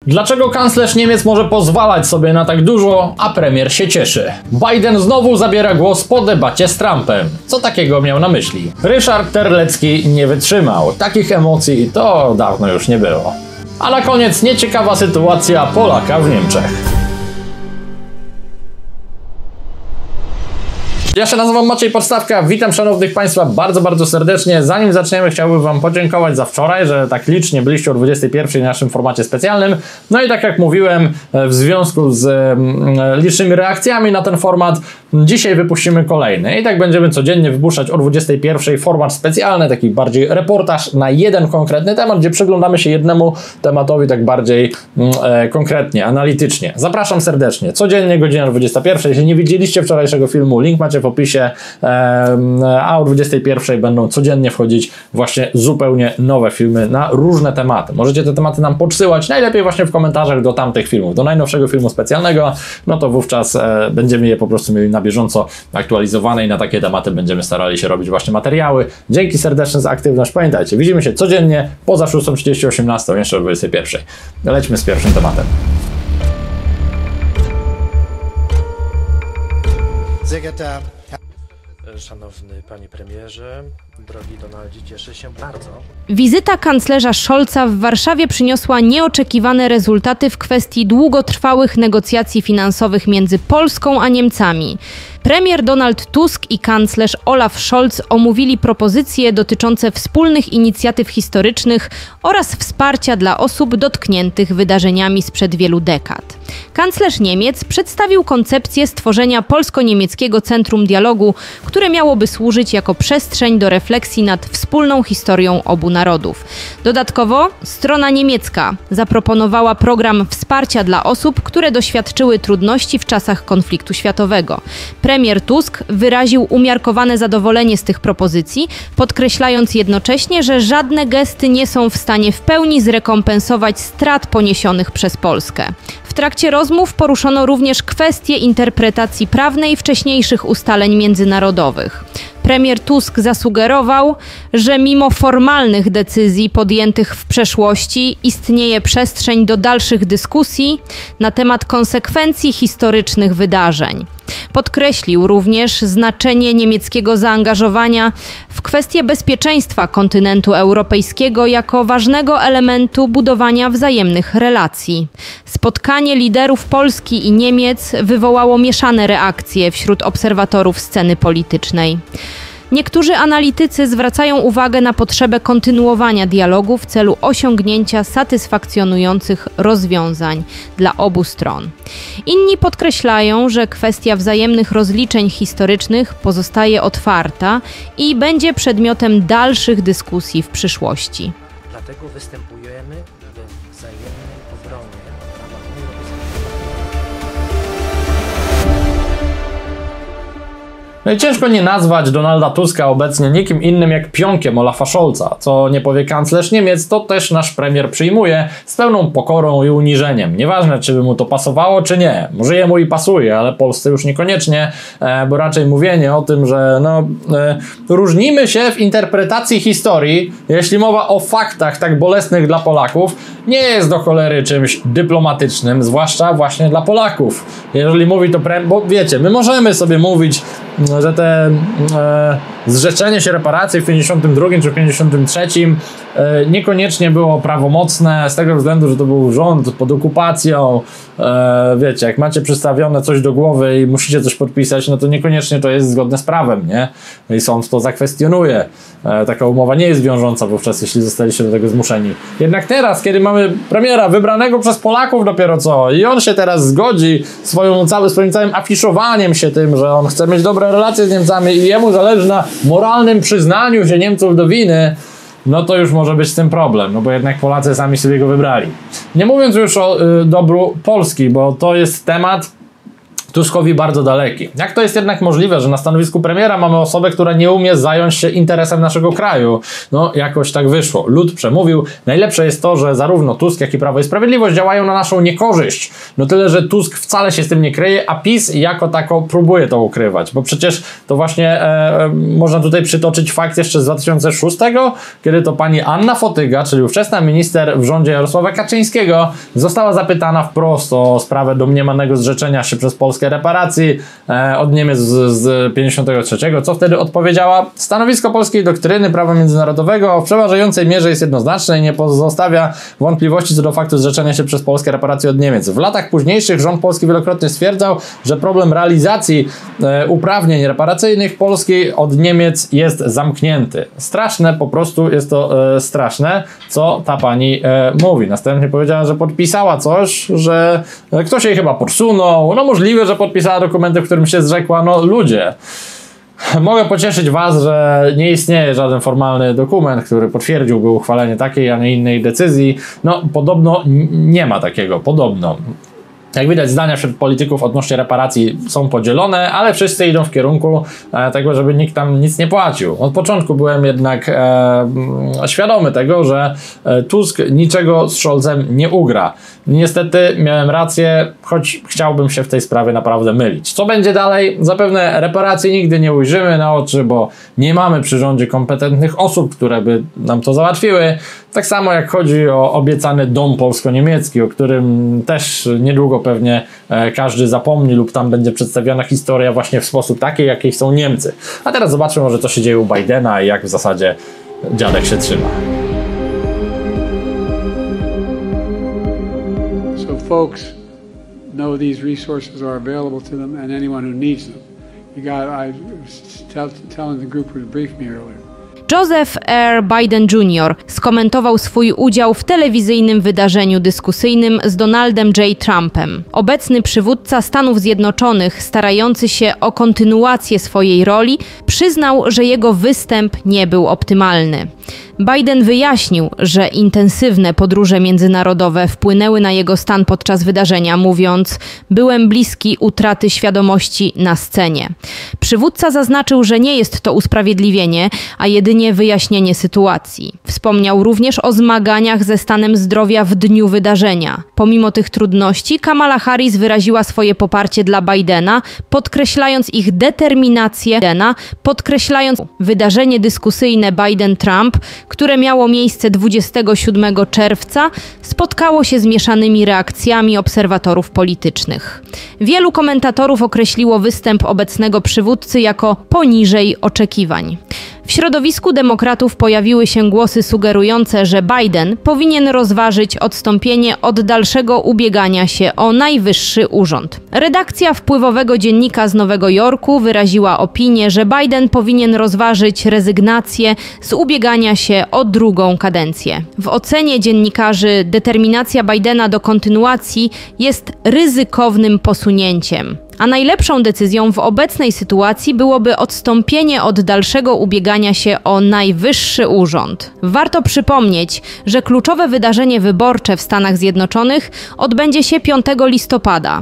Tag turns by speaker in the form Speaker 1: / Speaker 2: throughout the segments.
Speaker 1: Dlaczego kanclerz Niemiec może pozwalać sobie na tak dużo, a premier się cieszy? Biden znowu zabiera głos po debacie z Trumpem. Co takiego miał na myśli? Ryszard Terlecki nie wytrzymał. Takich emocji to dawno już nie było. A na koniec nieciekawa sytuacja Polaka w Niemczech. Ja się nazywam Maciej Podstawka, witam szanownych Państwa bardzo serdecznie. Zanim zaczniemy, chciałbym Wam podziękować za wczoraj, że tak licznie byliście o 21 w naszym formacie specjalnym. No i tak jak mówiłem, w związku z licznymi reakcjami na ten format, dzisiaj wypuścimy kolejny. I tak będziemy codziennie wypuszczać o 21 format specjalny, taki bardziej reportaż na jeden konkretny temat, gdzie przyglądamy się jednemu tematowi tak bardziej konkretnie, analitycznie. Zapraszam serdecznie, codziennie godzina 21. Jeśli nie widzieliście wczorajszego filmu, link macie w opisie, a o 21 będą codziennie wchodzić właśnie zupełnie nowe filmy na różne tematy. Możecie te tematy nam podsyłać, najlepiej właśnie w komentarzach do tamtych filmów, do najnowszego filmu specjalnego, no to wówczas będziemy je po prostu mieli na bieżąco aktualizowane i na takie tematy będziemy starali się robić właśnie materiały. Dzięki serdeczne za aktywność. Pamiętajcie, widzimy się codziennie poza 6:30, 18, jeszcze o 21. Lećmy z pierwszym tematem.
Speaker 2: Szanowny Panie Premierze, drogi Donaldzie, cieszę się bardzo.
Speaker 3: Wizyta kanclerza Scholza w Warszawie przyniosła nieoczekiwane rezultaty w kwestii długotrwałych negocjacji finansowych między Polską a Niemcami. Premier Donald Tusk i kanclerz Olaf Scholz omówili propozycje dotyczące wspólnych inicjatyw historycznych oraz wsparcia dla osób dotkniętych wydarzeniami sprzed wielu dekad. Kanclerz Niemiec przedstawił koncepcję stworzenia polsko-niemieckiego centrum dialogu, które miałoby służyć jako przestrzeń do refleksji nad wspólną historią obu narodów. Dodatkowo strona niemiecka zaproponowała program wsparcia dla osób, które doświadczyły trudności w czasach konfliktu światowego. Premier Tusk wyraził umiarkowane zadowolenie z tych propozycji, podkreślając jednocześnie, że żadne gesty nie są w stanie w pełni zrekompensować strat poniesionych przez Polskę. W trakcie rozmów poruszono również kwestię interpretacji prawnej wcześniejszych ustaleń międzynarodowych. Premier Tusk zasugerował, że mimo formalnych decyzji podjętych w przeszłości istnieje przestrzeń do dalszych dyskusji na temat konsekwencji historycznych wydarzeń. Podkreślił również znaczenie niemieckiego zaangażowania w kwestię bezpieczeństwa kontynentu europejskiego jako ważnego elementu budowania wzajemnych relacji. Spotkanie liderów Polski i Niemiec wywołało mieszane reakcje wśród obserwatorów sceny politycznej. Niektórzy analitycy zwracają uwagę na potrzebę kontynuowania dialogu w celu osiągnięcia satysfakcjonujących rozwiązań dla obu stron. Inni podkreślają, że kwestia wzajemnych rozliczeń historycznych pozostaje otwarta i będzie przedmiotem dalszych dyskusji w przyszłości.
Speaker 2: Dlatego występujemy we wzajemnej obronie w ramach Unii Europejskiej.
Speaker 1: No i ciężko nie nazwać Donalda Tuska obecnie nikim innym jak pionkiem Olafa Scholza. Co nie powie kanclerz Niemiec, to też nasz premier przyjmuje z pełną pokorą i uniżeniem. Nieważne, czy by mu to pasowało, czy nie. Może jemu i pasuje, ale Polsce już niekoniecznie, bo raczej mówienie o tym, że różnimy się w interpretacji historii, jeśli mowa o faktach tak bolesnych dla Polaków, nie jest do cholery czymś dyplomatycznym, zwłaszcza właśnie dla Polaków. Jeżeli mówi to premier, bo wiecie, my możemy sobie mówić, że te zrzeczenie się reparacji w 52 czy w 53 niekoniecznie było prawomocne z tego względu, że to był rząd pod okupacją. Wiecie, jak macie przystawione coś do głowy i musicie coś podpisać, no to niekoniecznie to jest zgodne z prawem, nie? I sąd to zakwestionuje. Taka umowa nie jest wiążąca wówczas, jeśli zostaliście do tego zmuszeni. Jednak teraz, kiedy mamy premiera wybranego przez Polaków dopiero co i on się teraz zgodzi swoim całym afiszowaniem się tym, że on chce mieć dobre relacje z Niemcami i jemu zależy na moralnym przyznaniu się Niemców do winy, no to już może być z tym problem, no bo jednak Polacy sami sobie go wybrali. Nie mówiąc już o dobru Polski, bo to jest temat, Tuskowi bardzo daleki. Jak to jest jednak możliwe, że na stanowisku premiera mamy osobę, która nie umie zająć się interesem naszego kraju? No, jakoś tak wyszło. Lud przemówił. Najlepsze jest to, że zarówno Tusk, jak i Prawo i Sprawiedliwość działają na naszą niekorzyść. No tyle, że Tusk wcale się z tym nie kryje, a PiS jako tako próbuje to ukrywać. Bo przecież to właśnie można tutaj przytoczyć fakt jeszcze z 2006, kiedy to pani Anna Fotyga, czyli ówczesna minister w rządzie Jarosława Kaczyńskiego, została zapytana wprost o sprawę domniemanego zrzeczenia się przez Polskę reparacji od Niemiec z 53. Co wtedy odpowiedziała? Stanowisko polskiej doktryny prawa międzynarodowego w przeważającej mierze jest jednoznaczne i nie pozostawia wątpliwości co do faktu zrzeczenia się przez Polskę reparacji od Niemiec. W latach późniejszych rząd polski wielokrotnie stwierdzał, że problem realizacji uprawnień reparacyjnych Polski od Niemiec jest zamknięty. Straszne, po prostu jest to straszne, co ta pani mówi. Następnie powiedziała, że podpisała coś, że ktoś jej chyba podsunął. No możliwe, że podpisała dokumenty, w którym się zrzekła. No ludzie. Mogę pocieszyć was, że nie istnieje żaden formalny dokument, który potwierdziłby uchwalenie takiej, a nie innej decyzji. No podobno nie ma takiego, podobno. Jak widać, zdania wśród polityków odnośnie reparacji są podzielone, ale wszyscy idą w kierunku tego, żeby nikt tam nic nie płacił. Od początku byłem jednak świadomy tego, że Tusk niczego z Scholzem nie ugra. Niestety miałem rację, choć chciałbym się w tej sprawie naprawdę mylić. Co będzie dalej? Zapewne reparacji nigdy nie ujrzymy na oczy, bo nie mamy przy rządzie kompetentnych osób, które by nam to załatwiły. Tak samo jak chodzi o obiecany dom polsko-niemiecki, o którym też niedługo pewnie każdy zapomni lub tam będzie przedstawiona historia właśnie w sposób taki, jakiej są Niemcy. A teraz zobaczmy może, co się dzieje u Bidena i jak w zasadzie dziadek się trzyma.
Speaker 4: So folks know these resources are available to them and anyone who needs them. I was telling the group who briefed me earlier.
Speaker 3: Joseph R. Biden Jr. skomentował swój udział w telewizyjnym wydarzeniu dyskusyjnym z Donaldem J. Trumpem. Obecny przywódca Stanów Zjednoczonych, starający się o kontynuację swojej roli, przyznał, że jego występ nie był optymalny. Biden wyjaśnił, że intensywne podróże międzynarodowe wpłynęły na jego stan podczas wydarzenia, mówiąc: byłem bliski utraty świadomości na scenie. Przywódca zaznaczył, że nie jest to usprawiedliwienie, a jedynie wyjaśnienie sytuacji. Wspomniał również o zmaganiach ze stanem zdrowia w dniu wydarzenia. Pomimo tych trudności, Kamala Harris wyraziła swoje poparcie dla Bidena, podkreślając ich determinację, podkreślając wydarzenie dyskusyjne Biden-Trump, które miało miejsce 27 czerwca, spotkało się z mieszanymi reakcjami obserwatorów politycznych. Wielu komentatorów określiło występ obecnego przywódcy jako poniżej oczekiwań. W środowisku demokratów pojawiły się głosy sugerujące, że Biden powinien rozważyć odstąpienie od dalszego ubiegania się o najwyższy urząd. Redakcja wpływowego dziennika z Nowego Jorku wyraziła opinię, że Biden powinien rozważyć rezygnację z ubiegania się o drugą kadencję. W ocenie dziennikarzy determinacja Bidena do kontynuacji jest ryzykownym posunięciem. A najlepszą decyzją w obecnej sytuacji byłoby odstąpienie od dalszego ubiegania się o najwyższy urząd. Warto przypomnieć, że kluczowe wydarzenie wyborcze w Stanach Zjednoczonych odbędzie się 5 listopada.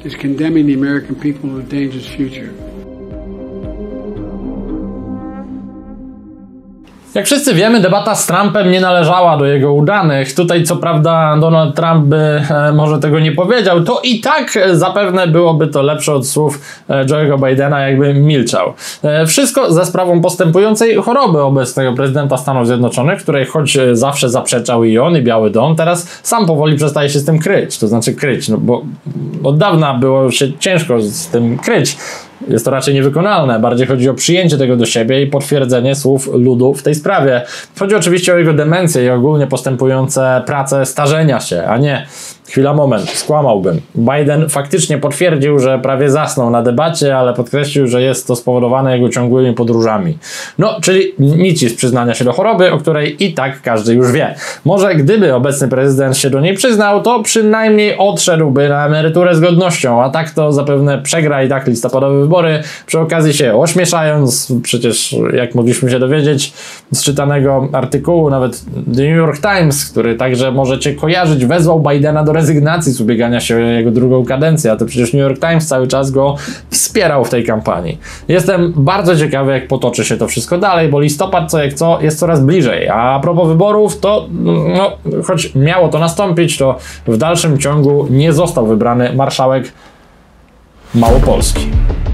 Speaker 1: Jak wszyscy wiemy, debata z Trumpem nie należała do jego udanych. Tutaj co prawda Donald Trump by może tego nie powiedział, to i tak zapewne byłoby to lepsze od słów Joe'ego Bidena, jakby milczał. Wszystko za sprawą postępującej choroby obecnego prezydenta Stanów Zjednoczonych, której choć zawsze zaprzeczał i on, i Biały Dom, teraz sam powoli przestaje się z tym kryć. To znaczy kryć, no bo od dawna było się ciężko z tym kryć. Jest to raczej niewykonalne. Bardziej chodzi o przyjęcie tego do siebie i potwierdzenie słów ludu w tej sprawie. Chodzi oczywiście o jego demencję i ogólnie postępujące prace starzenia się, a nie... Chwila, moment, skłamałbym. Biden faktycznie potwierdził, że prawie zasnął na debacie, ale podkreślił, że jest to spowodowane jego ciągłymi podróżami. No, czyli nic z przyznania się do choroby, o której i tak każdy już wie. Może gdyby obecny prezydent się do niej przyznał, to przynajmniej odszedłby na emeryturę z godnością, a tak to zapewne przegra i tak listopadowe wybory, przy okazji się ośmieszając, przecież jak mogliśmy się dowiedzieć z czytanego artykułu, nawet The New York Times, który także możecie kojarzyć, wezwał Bidena do rezygnacji z ubiegania się o jego drugą kadencję, a to przecież New York Times cały czas go wspierał w tej kampanii. Jestem bardzo ciekawy, jak potoczy się to wszystko dalej, bo listopad co jak co jest coraz bliżej, a propos wyborów, to no, choć miało to nastąpić, to w dalszym ciągu nie został wybrany marszałek Małopolski.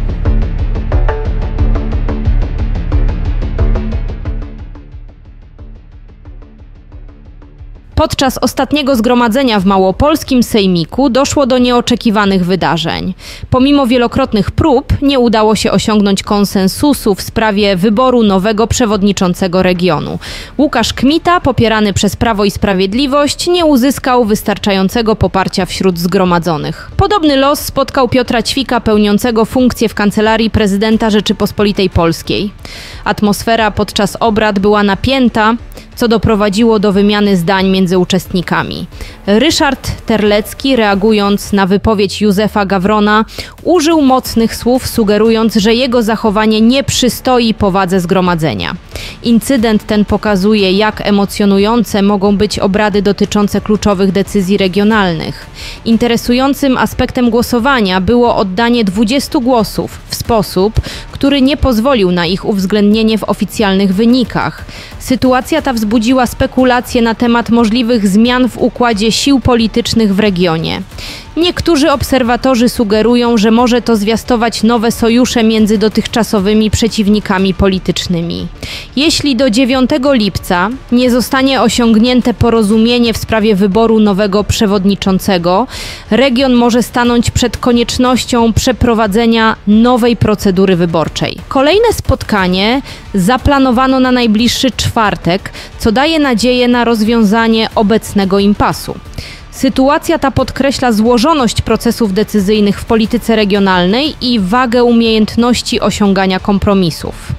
Speaker 3: Podczas ostatniego zgromadzenia w Małopolskim Sejmiku doszło do nieoczekiwanych wydarzeń. Pomimo wielokrotnych prób nie udało się osiągnąć konsensusu w sprawie wyboru nowego przewodniczącego regionu. Łukasz Kmita, popierany przez Prawo i Sprawiedliwość, nie uzyskał wystarczającego poparcia wśród zgromadzonych. Podobny los spotkał Piotra Ćwika, pełniącego funkcję w Kancelarii Prezydenta Rzeczypospolitej Polskiej. Atmosfera podczas obrad była napięta, co doprowadziło do wymiany zdań między uczestnikami. Ryszard Terlecki, reagując na wypowiedź Józefa Gawrona, użył mocnych słów, sugerując, że jego zachowanie nie przystoi powadze zgromadzenia. Incydent ten pokazuje, jak emocjonujące mogą być obrady dotyczące kluczowych decyzji regionalnych. Interesującym aspektem głosowania było oddanie 20 głosów w sposób, który nie pozwolił na ich uwzględnienie w oficjalnych wynikach. Sytuacja ta wzbudziła spekulacje na temat możliwych zmian w układzie sił politycznych w regionie. Niektórzy obserwatorzy sugerują, że może to zwiastować nowe sojusze między dotychczasowymi przeciwnikami politycznymi. Jeśli do 9 lipca nie zostanie osiągnięte porozumienie w sprawie wyboru nowego przewodniczącego, region może stanąć przed koniecznością przeprowadzenia nowej procedury wyborczej. Kolejne spotkanie zaplanowano na najbliższy czwartek, co daje nadzieję na rozwiązanie obecnego impasu. Sytuacja ta podkreśla złożoność procesów decyzyjnych w polityce regionalnej i wagę umiejętności osiągania kompromisów.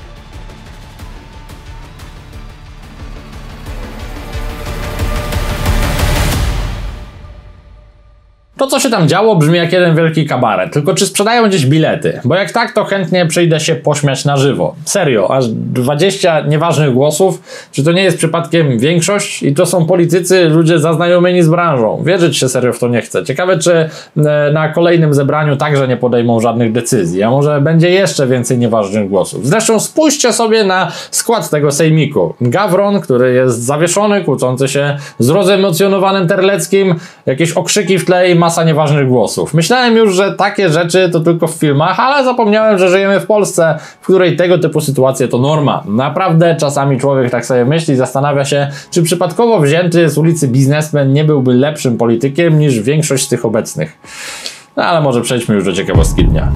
Speaker 1: To, co się tam działo, brzmi jak jeden wielki kabaret. Tylko czy sprzedają gdzieś bilety? Bo jak tak, to chętnie przyjdę się pośmiać na żywo. Serio, aż 20 nieważnych głosów? Czy to nie jest przypadkiem większość? I to są politycy, ludzie zaznajomieni z branżą. Wierzyć się serio w to nie chcę. Ciekawe, czy na kolejnym zebraniu także nie podejmą żadnych decyzji. A może będzie jeszcze więcej nieważnych głosów. Zresztą spójrzcie sobie na skład tego sejmiku. Gawron, który jest zawieszony, kłócący się z rozemocjonowanym Terleckim, jakieś okrzyki w tle i masa nieważnych głosów. Myślałem już, że takie rzeczy to tylko w filmach, ale zapomniałem, że żyjemy w Polsce, w której tego typu sytuacje to norma. Naprawdę czasami człowiek tak sobie myśli, zastanawia się, czy przypadkowo wzięty z ulicy biznesmen nie byłby lepszym politykiem niż większość z tych obecnych. No ale może przejdźmy już do ciekawostki dnia.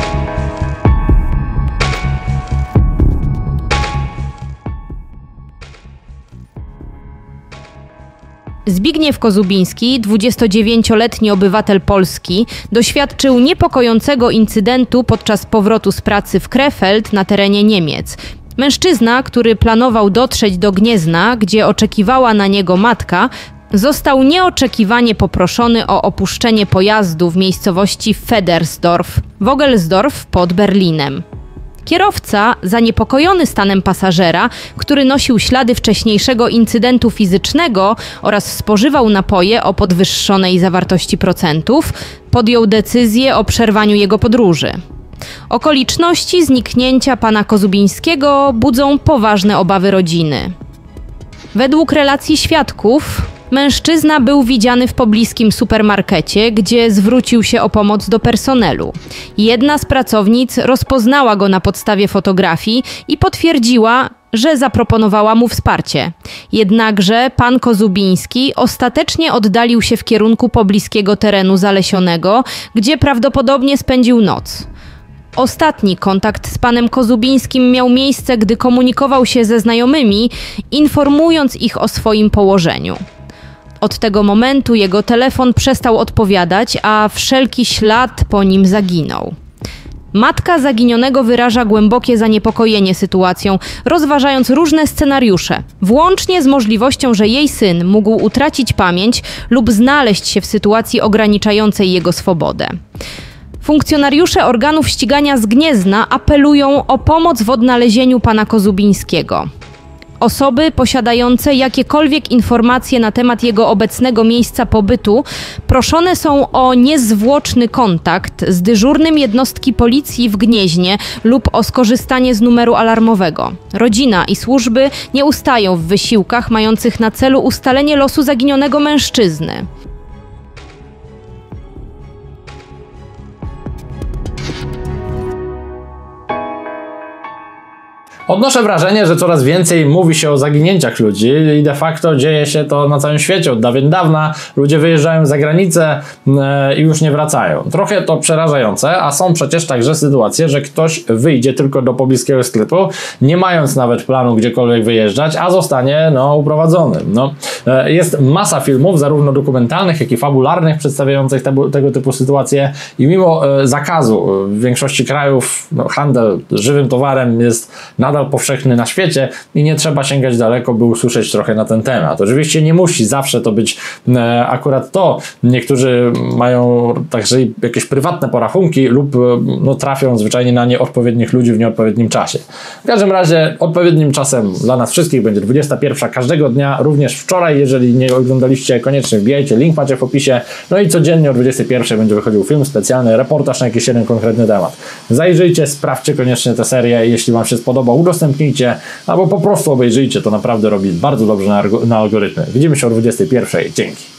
Speaker 3: Zbigniew Kozubiński, 29-letni obywatel Polski, doświadczył niepokojącego incydentu podczas powrotu z pracy w Krefeld na terenie Niemiec. Mężczyzna, który planował dotrzeć do Gniezna, gdzie oczekiwała na niego matka, został nieoczekiwanie poproszony o opuszczenie pojazdu w miejscowości Federsdorf, Vogelsdorf pod Berlinem. Kierowca, zaniepokojony stanem pasażera, który nosił ślady wcześniejszego incydentu fizycznego oraz spożywał napoje o podwyższonej zawartości procentów, podjął decyzję o przerwaniu jego podróży. Okoliczności zniknięcia pana Kozubińskiego budzą poważne obawy rodziny. Według relacji świadków, mężczyzna był widziany w pobliskim supermarkecie, gdzie zwrócił się o pomoc do personelu. Jedna z pracownic rozpoznała go na podstawie fotografii i potwierdziła, że zaproponowała mu wsparcie. Jednakże pan Kozubiński ostatecznie oddalił się w kierunku pobliskiego terenu zalesionego, gdzie prawdopodobnie spędził noc. Ostatni kontakt z panem Kozubińskim miał miejsce, gdy komunikował się ze znajomymi, informując ich o swoim położeniu. Od tego momentu jego telefon przestał odpowiadać, a wszelki ślad po nim zaginął. Matka zaginionego wyraża głębokie zaniepokojenie sytuacją, rozważając różne scenariusze, włącznie z możliwością, że jej syn mógł utracić pamięć lub znaleźć się w sytuacji ograniczającej jego swobodę. Funkcjonariusze organów ścigania z Gniezna apelują o pomoc w odnalezieniu pana Kozubińskiego. Osoby posiadające jakiekolwiek informacje na temat jego obecnego miejsca pobytu proszone są o niezwłoczny kontakt z dyżurnym jednostki policji w Gnieźnie lub o skorzystanie z numeru alarmowego. Rodzina i służby nie ustają w wysiłkach mających na celu ustalenie losu zaginionego mężczyzny.
Speaker 1: Odnoszę wrażenie, że coraz więcej mówi się o zaginięciach ludzi i de facto dzieje się to na całym świecie od dawien dawna. Ludzie wyjeżdżają za granicę i już nie wracają. Trochę to przerażające, a są przecież także sytuacje, że ktoś wyjdzie tylko do pobliskiego sklepu, nie mając nawet planu gdziekolwiek wyjeżdżać, a zostanie uprowadzony. Jest masa filmów, zarówno dokumentalnych, jak i fabularnych, przedstawiających tego typu sytuacje i mimo zakazu w większości krajów handel żywym towarem jest nadal powszechny na świecie i nie trzeba sięgać daleko, by usłyszeć trochę na ten temat. Oczywiście nie musi zawsze to być akurat to. Niektórzy mają także jakieś prywatne porachunki lub trafią zwyczajnie na nieodpowiednich ludzi w nieodpowiednim czasie. W każdym razie odpowiednim czasem dla nas wszystkich będzie 21 każdego dnia, również wczoraj. Jeżeli nie oglądaliście, koniecznie wbijajcie, link macie w opisie. No i codziennie o 21 będzie wychodził film specjalny, reportaż na jakiś jeden konkretny temat. Zajrzyjcie, sprawdźcie koniecznie tę serię, jeśli wam się spodoba, udostępnijcie, albo po prostu obejrzyjcie, to naprawdę robi bardzo dobrze na algorytmy. Widzimy się o 21. Dzięki.